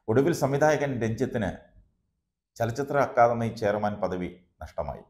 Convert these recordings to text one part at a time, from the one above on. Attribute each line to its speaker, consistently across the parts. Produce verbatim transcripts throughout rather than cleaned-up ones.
Speaker 1: ഒടുവിൽ സംവിധായകൻ രഞ്ജിത്തിന് ചലച്ചിത്ര അക്കാദമി ചെയർമാൻ പദവി നഷ്ടമായി.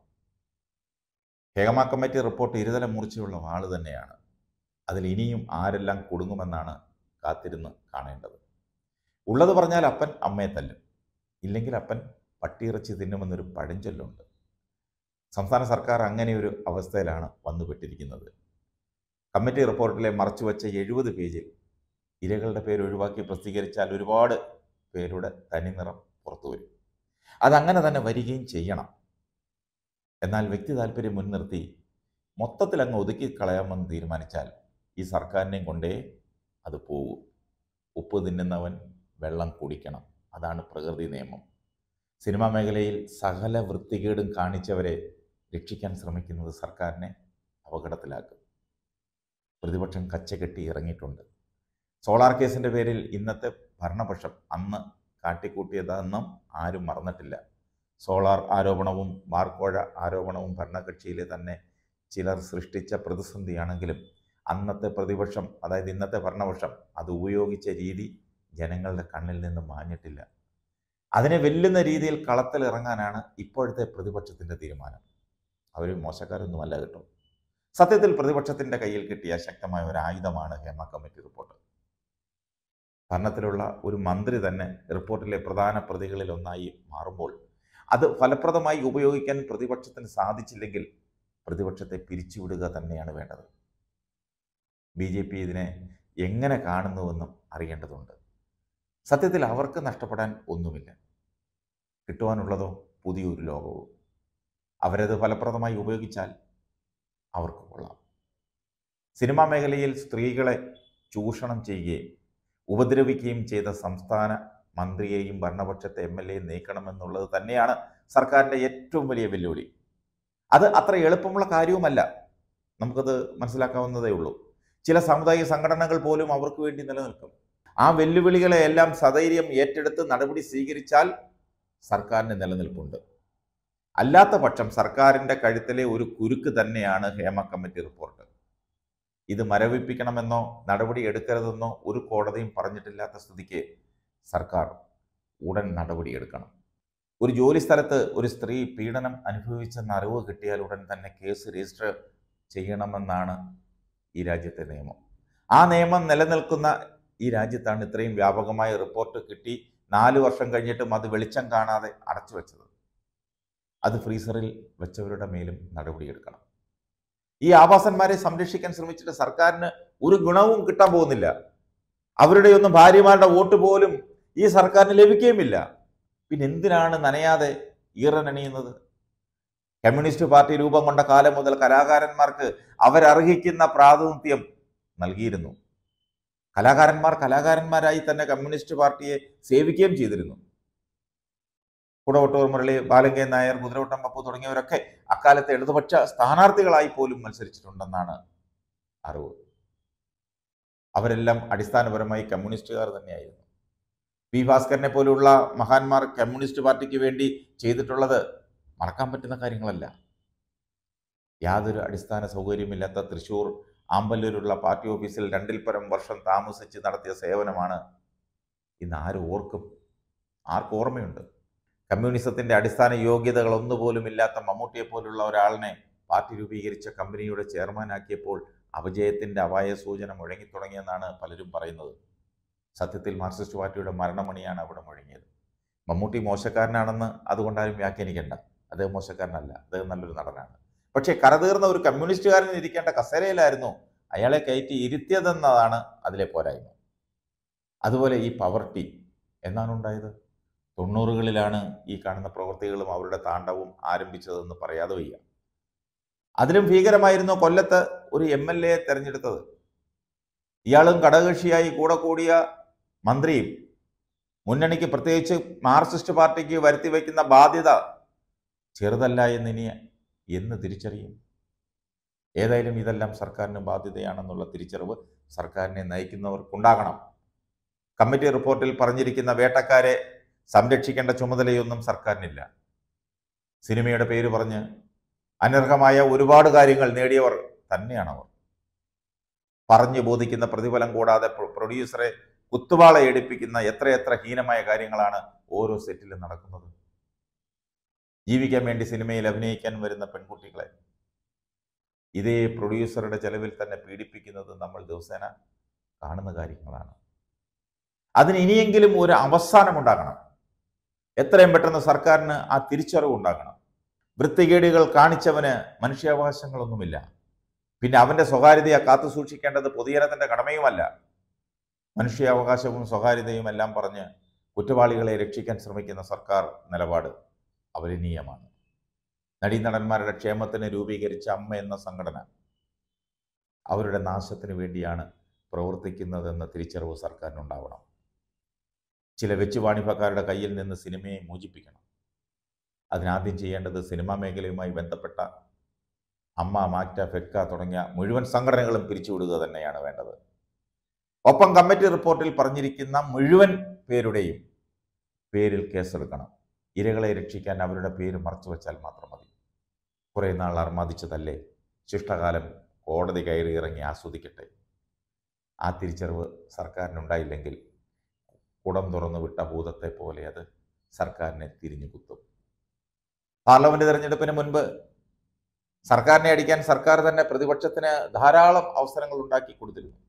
Speaker 1: ഹേമ കമ്മിറ്റി റിപ്പോർട്ട് ഇരുതല മൂർച്ചയുള്ള വാള് തന്നെയാണ്. അതിൽ ഇനിയും ആരെല്ലാം കുടുങ്ങുമെന്നാണ് കാത്തിരുന്ന് കാണേണ്ടത്. ഉള്ളത് പറഞ്ഞാൽ അപ്പൻ അമ്മയെ തല്ലും, ഇല്ലെങ്കിൽ അപ്പൻ പട്ടിയിറച്ചി തിന്നുമെന്നൊരു പഴഞ്ചൊല്ലുണ്ട്. സംസ്ഥാന സർക്കാർ അങ്ങനെയൊരു അവസ്ഥയിലാണ് വന്നുപെട്ടിരിക്കുന്നത്. കമ്മിറ്റി റിപ്പോർട്ടിലെ മറച്ചുവെച്ച എഴുപത് പേജിൽ ഇരകളുടെ പേര് ഒഴിവാക്കി പ്രസിദ്ധീകരിച്ചാൽ ഒരുപാട് പേരുടെ തനിനിറം പുറത്തു വരും. അതങ്ങനെ തന്നെ വരികയും ചെയ്യണം. എന്നാൽ വ്യക്തി താല്പര്യം മുൻനിർത്തി മൊത്തത്തിൽ അങ്ങ് ഒതുക്കി കളയാമെന്ന് തീരുമാനിച്ചാൽ ഈ സർക്കാരിനെയും കൊണ്ടേ അത് പോകൂ. ഉപ്പ് തിന്നുന്നവൻ വെള്ളം കുടിക്കണം, അതാണ് പ്രകൃതി നിയമം. സിനിമാ മേഖലയിൽ സകല വൃത്തികേടും കാണിച്ചവരെ രക്ഷിക്കാൻ ശ്രമിക്കുന്നത് സർക്കാരിനെ അപകടത്തിലാക്കും. പ്രതിപക്ഷം കച്ചകെട്ടി ഇറങ്ങിയിട്ടുണ്ട്. സോളാർ കേസിൻ്റെ പേരിൽ ഇന്നത്തെ ഭരണപക്ഷം അന്ന് കാട്ടിക്കൂട്ടിയതെന്നും ആരും മറന്നിട്ടില്ല. സോളാർ ആരോപണവും ബാർക്കോഴ ആരോപണവും ഭരണകക്ഷിയിലെ തന്നെ ചിലർ സൃഷ്ടിച്ച പ്രതിസന്ധിയാണെങ്കിലും അന്നത്തെ പ്രതിപക്ഷം, അതായത് ഇന്നത്തെ ഭരണപക്ഷം, അത് ഉപയോഗിച്ച രീതി ജനങ്ങളുടെ കണ്ണിൽ നിന്ന് മാഞ്ഞിട്ടില്ല. അതിനെ വെല്ലുന്ന രീതിയിൽ കളത്തിലിറങ്ങാനാണ് ഇപ്പോഴത്തെ പ്രതിപക്ഷത്തിൻ്റെ തീരുമാനം. അവർ മോശക്കാരൊന്നുമല്ല കേട്ടോ. സത്യത്തിൽ പ്രതിപക്ഷത്തിൻ്റെ കയ്യിൽ കിട്ടിയ ശക്തമായ ഒരു ആയുധമാണ് ഹേമ കമ്മിറ്റി റിപ്പോർട്ട്. ഭരണത്തിലുള്ള ഒരു മന്ത്രി തന്നെ റിപ്പോർട്ടിലെ പ്രധാന പ്രതികളിൽ ഒന്നായി മാറുമ്പോൾ അത് ഫലപ്രദമായി ഉപയോഗിക്കാൻ പ്രതിപക്ഷത്തിന് സാധിച്ചില്ലെങ്കിൽ പ്രതിപക്ഷത്തെ പിരിച്ചുവിടുക തന്നെയാണ് വേണ്ടത്. ബി ജെ പി ഇതിനെ എങ്ങനെ കാണുന്നുവെന്നും അറിയേണ്ടതുണ്ട്. സത്യത്തിൽ അവർക്ക് നഷ്ടപ്പെടാൻ ഒന്നുമില്ല. കിട്ടുവാനുള്ളതോ പുതിയൊരു ലോകവും. അവരത് ഫലപ്രദമായി ഉപയോഗിച്ചാൽ അവർക്ക് കൊള്ളാം. സിനിമാ മേഖലയിൽ സ്ത്രീകളെ ചൂഷണം ചെയ്യുകയും ഉപദ്രവിക്കുകയും ചെയ്ത സംസ്ഥാന മന്ത്രിയെയും ഭരണപക്ഷത്തെ എം എൽ എയും നീക്കണമെന്നുള്ളത് തന്നെയാണ് സർക്കാരിൻ്റെ ഏറ്റവും വലിയ വെല്ലുവിളി. അത് അത്ര എളുപ്പമുള്ള കാര്യവുമല്ല. നമുക്കത് മനസ്സിലാക്കാവുന്നതേ ഉള്ളൂ. ചില സാമുദായിക സംഘടനകൾ പോലും അവർക്ക് വേണ്ടി നിലനിൽക്കും. ആ വെല്ലുവിളികളെയെല്ലാം സധൈര്യം ഏറ്റെടുത്ത് നടപടി സ്വീകരിച്ചാൽ സർക്കാരിന് നിലനിൽപ്പുണ്ട്. അല്ലാത്ത പക്ഷം സർക്കാരിൻ്റെ കഴുത്തിലെ ഒരു കുരുക്ക് തന്നെയാണ് ഹേമ കമ്മിറ്റി റിപ്പോർട്ട്. ഇത് മരവിപ്പിക്കണമെന്നോ നടപടി എടുക്കരുതെന്നോ ഒരു കോടതിയും പറഞ്ഞിട്ടില്ലാത്ത സ്ഥിതിക്ക് സർക്കാർ ഉടൻ നടപടിയെടുക്കണം. ഒരു ജോലി സ്ഥലത്ത് ഒരു സ്ത്രീ പീഡനം അനുഭവിച്ചെന്ന അറിവ് കിട്ടിയാൽ ഉടൻ തന്നെ കേസ് രജിസ്റ്റർ ചെയ്യണമെന്നാണ് ഈ രാജ്യത്തെ നിയമം. ആ നിയമം നിലനിൽക്കുന്ന ഈ രാജ്യത്താണ് ഇത്രയും വ്യാപകമായ റിപ്പോർട്ട് കിട്ടി നാല് വർഷം കഴിഞ്ഞിട്ടും അത് വെളിച്ചം കാണാതെ അടച്ചു വെച്ചത്. അത് ഫ്രീസറിൽ വെച്ചവരുടെ മേലും നടപടിയെടുക്കണം. ഈ ആവാസന്മാരെ സംരക്ഷിക്കാൻ ശ്രമിച്ചിട്ട് സർക്കാരിന് ഒരു ഗുണവും കിട്ടാൻ പോകുന്നില്ല. അവരുടെയൊന്നും ഭാര്യമാരുടെ വോട്ട് പോലും ഈ സർക്കാരിന് ലഭിക്കുകയുമില്ല. പിന്നെ എന്തിനാണ് നനയാതെ ഈറനണിയുന്നത്? കമ്മ്യൂണിസ്റ്റ് പാർട്ടി രൂപം കൊണ്ട കാലം മുതൽ കലാകാരന്മാർക്ക് അവരർഹിക്കുന്ന പ്രാതിനിധ്യം നൽകിയിരുന്നു. കലാകാരന്മാർ കലാകാരന്മാരായി തന്നെ കമ്മ്യൂണിസ്റ്റ് പാർട്ടിയെ സേവിക്കുകയും ചെയ്തിരുന്നു. കുടവട്ടൂർ മുരളി, ബാലങ്കൻ നായർ, കുതിരവട്ടം പപ്പു തുടങ്ങിയവരൊക്കെ അക്കാലത്തെ ഇടതുപക്ഷ സ്ഥാനാർത്ഥികളായി പോലും മത്സരിച്ചിട്ടുണ്ടെന്നാണ് അറിവ്. അവരെല്ലാം അടിസ്ഥാനപരമായി കമ്മ്യൂണിസ്റ്റുകാർ തന്നെയായിരുന്നു. പി ഭാസ്കരനെ പോലുള്ള മഹാന്മാർ കമ്മ്യൂണിസ്റ്റ് പാർട്ടിക്ക് വേണ്ടി ചെയ്തിട്ടുള്ളത് മറക്കാൻ പറ്റുന്ന കാര്യങ്ങളല്ല. യാതൊരു അടിസ്ഥാന സൗകര്യമില്ലാത്ത തൃശ്ശൂർ ആമ്പല്ലൂരുള്ള പാർട്ടി ഓഫീസിൽ രണ്ടിൽ പരം വർഷം താമസിച്ച് നടത്തിയ സേവനമാണ് ഇന്ന് ആരും ഓർക്കും? ആർക്കും ഓർമ്മയുണ്ട്? കമ്മ്യൂണിസത്തിൻ്റെ അടിസ്ഥാന യോഗ്യതകൾ ഒന്നുപോലും ഇല്ലാത്ത മമ്മൂട്ടിയെ പോലുള്ള ഒരാളിനെ പാർട്ടി രൂപീകരിച്ച കമ്പനിയുടെ ചെയർമാനാക്കിയപ്പോൾ അപജയത്തിൻ്റെ അപായ സൂചന മുഴങ്ങിത്തുടങ്ങിയെന്നാണ് പലരും പറയുന്നത്. സത്യത്തിൽ മാർക്സിസ്റ്റ് പാർട്ടിയുടെ മരണമണിയാണ് അവിടെ മുഴങ്ങിയത്. മമ്മൂട്ടി മോശക്കാരനാണെന്ന് അതുകൊണ്ടാരും വ്യാഖ്യാനിക്കേണ്ട. അദ്ദേഹം മോശക്കാരനല്ല, അദ്ദേഹം നല്ലൊരു നടനാണ്. പക്ഷേ കരതീർന്ന ഒരു കമ്മ്യൂണിസ്റ്റുകാരൻ ഇരിക്കേണ്ട കസേരയിലായിരുന്നു അയാളെ കയറ്റി ഇരുത്തിയതെന്നതാണ് അതിലെ പോരായ്മ. അതുപോലെ ഈ പവർ ടീം എന്നാണ് ഉണ്ടായത്? തൊണ്ണൂറുകളിലാണ് ഈ കാണുന്ന പ്രവൃത്തികളും അവരുടെ താണ്ഡവും ആരംഭിച്ചതെന്ന് പറയാതെ വയ്യ. അതിലും ഭീകരമായിരുന്നു കൊല്ലത്ത് ഒരു എം എൽ എ തെരഞ്ഞെടുത്തത്. ഇയാളും ഘടകകക്ഷിയായി കൂടെ കൂടിയ മന്ത്രിയും മുന്നണിക്ക്, പ്രത്യേകിച്ച് മാർക്സിസ്റ്റ് പാർട്ടിക്ക് വരുത്തി വയ്ക്കുന്ന ബാധ്യത ചെറുതല്ല എന്നിനി എന്ന് തിരിച്ചറിയും. ഏതായാലും ഇതെല്ലാം സർക്കാരിന് ബാധ്യതയാണെന്നുള്ള തിരിച്ചറിവ് സർക്കാരിനെ നയിക്കുന്നവർക്കുണ്ടാകണം. കമ്മിറ്റി റിപ്പോർട്ടിൽ പറഞ്ഞിരിക്കുന്ന വേട്ടക്കാരെ സംരക്ഷിക്കേണ്ട ചുമതലയൊന്നും സർക്കാരിനില്ല. സിനിമയുടെ പേര് പറഞ്ഞ് അനർഹമായ ഒരുപാട് കാര്യങ്ങൾ നേടിയവർ തന്നെയാണവർ. പറഞ്ഞു ബോധിക്കുന്ന പ്രതിഫലം കൂടാതെ പ്രൊഡ്യൂസറെ കുത്തുവാള എടുപ്പിക്കുന്ന എത്രയെത്ര ഹീനമായ കാര്യങ്ങളാണ് ഓരോ സെറ്റിലും നടക്കുന്നത്. ജീവിക്കാൻ വേണ്ടി സിനിമയിൽ അഭിനയിക്കാൻ വരുന്ന പെൺകുട്ടികളെ ഇതേ പ്രൊഡ്യൂസറുടെ ചെലവിൽ തന്നെ പീഡിപ്പിക്കുന്നത് നമ്മൾ ദിവസേന കാണുന്ന കാര്യങ്ങളാണ്. അതിന് ഇനിയെങ്കിലും ഒരു അവസാനമുണ്ടാകണം. എത്രയും പെട്ടെന്ന് സർക്കാരിന് ആ തിരിച്ചറിവ് ഉണ്ടാകണം. വൃത്തികേടുകൾ കാണിച്ചവന് മനുഷ്യാവകാശങ്ങളൊന്നുമില്ല. പിന്നെ അവൻ്റെ സ്വകാര്യതയെ കാത്തു സൂക്ഷിക്കേണ്ടത് പൊതുജനത്തിൻ്റെ കടമയുമല്ല. മനുഷ്യാവകാശവും സ്വകാര്യതയും എല്ലാം പറഞ്ഞ് കുറ്റവാളികളെ രക്ഷിക്കാൻ ശ്രമിക്കുന്ന സർക്കാർ നിലപാട് അപലപനീയമാണ്. നടീനടന്മാരുടെ ക്ഷേമത്തിന് രൂപീകരിച്ച അമ്മ എന്ന സംഘടന അവരുടെ നാശത്തിന് വേണ്ടിയാണ് പ്രവർത്തിക്കുന്നതെന്ന തിരിച്ചറിവ് സർക്കാരിനുണ്ടാവണം. ചില വെച്ചുവാണിഭക്കാരുടെ കയ്യിൽ നിന്ന് സിനിമയെ മോചിപ്പിക്കണം. അതിനാദ്യം ചെയ്യേണ്ടത് സിനിമാ മേഖലയുമായി ബന്ധപ്പെട്ട അമ്മ, മാക്ട, ഫെക്ക തുടങ്ങിയ മുഴുവൻ സംഘടനകളും പിരിച്ചുവിടുക തന്നെയാണ് വേണ്ടത്. ഒപ്പം കമ്മിറ്റി റിപ്പോർട്ടിൽ പറഞ്ഞിരിക്കുന്ന മുഴുവൻ പേരുടെയും പേരിൽ കേസെടുക്കണം. ഇരകളെ രക്ഷിക്കാൻ അവരുടെ പേര് മറച്ചു വച്ചാൽ മാത്രം മതി. കുറേ നാൾ അർമാദിച്ചതല്ലേ, ശിഷ്ടകാലം കോടതി കയറി ഇറങ്ങി ആസ്വദിക്കട്ടെ. ആ തിരിച്ചറിവ് സർക്കാരിനുണ്ടായില്ലെങ്കിൽ കുടം തുറന്നു വിട്ട ഭൂതത്തെ പോലെ അത് സർക്കാരിനെ തിരിഞ്ഞു കുത്തും. പാർലമെന്റ് തെരഞ്ഞെടുപ്പിന് മുൻപ് സർക്കാരിനെ അടിക്കാൻ സർക്കാർ തന്നെ പ്രതിപക്ഷത്തിന് ധാരാളം അവസരങ്ങൾ ഉണ്ടാക്കി കൊടുത്തിരുന്നു.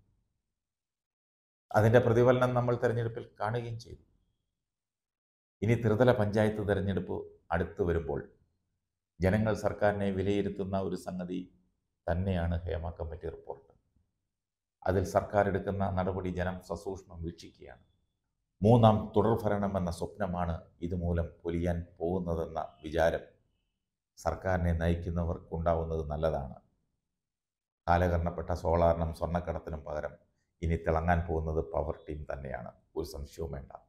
Speaker 1: അതിൻ്റെ പ്രതിഫലനം നമ്മൾ തെരഞ്ഞെടുപ്പിൽ കാണുകയും ചെയ്തു. ഇനി ത്രിതല പഞ്ചായത്ത് തെരഞ്ഞെടുപ്പ് അടുത്തു വരുമ്പോൾ ജനങ്ങൾ സർക്കാരിനെ വിലയിരുത്തുന്ന ഒരു സംഗതി തന്നെയാണ് ഹേമ കമ്മിറ്റി റിപ്പോർട്ട്. അതിൽ സർക്കാർ എടുക്കുന്ന നടപടി ജനം സസൂക്ഷ്മം വീക്ഷിക്കുകയാണ്. മൂന്നാം തുടർഭരണം എന്ന സ്വപ്നമാണ് ഇതുമൂലം പൊലിയാൻ പോകുന്നതെന്ന വിചാരം സർക്കാരിനെ നയിക്കുന്നവർക്കുണ്ടാവുന്നത് നല്ലതാണ്. കാലഹരണപ്പെട്ട സോളാറിനും സ്വർണ്ണക്കടത്തിനും പകരം ഇനി തിളങ്ങാൻ പോകുന്നത് പവർ ടീം തന്നെയാണ്. ഒരു സംശയവും വേണ്ട.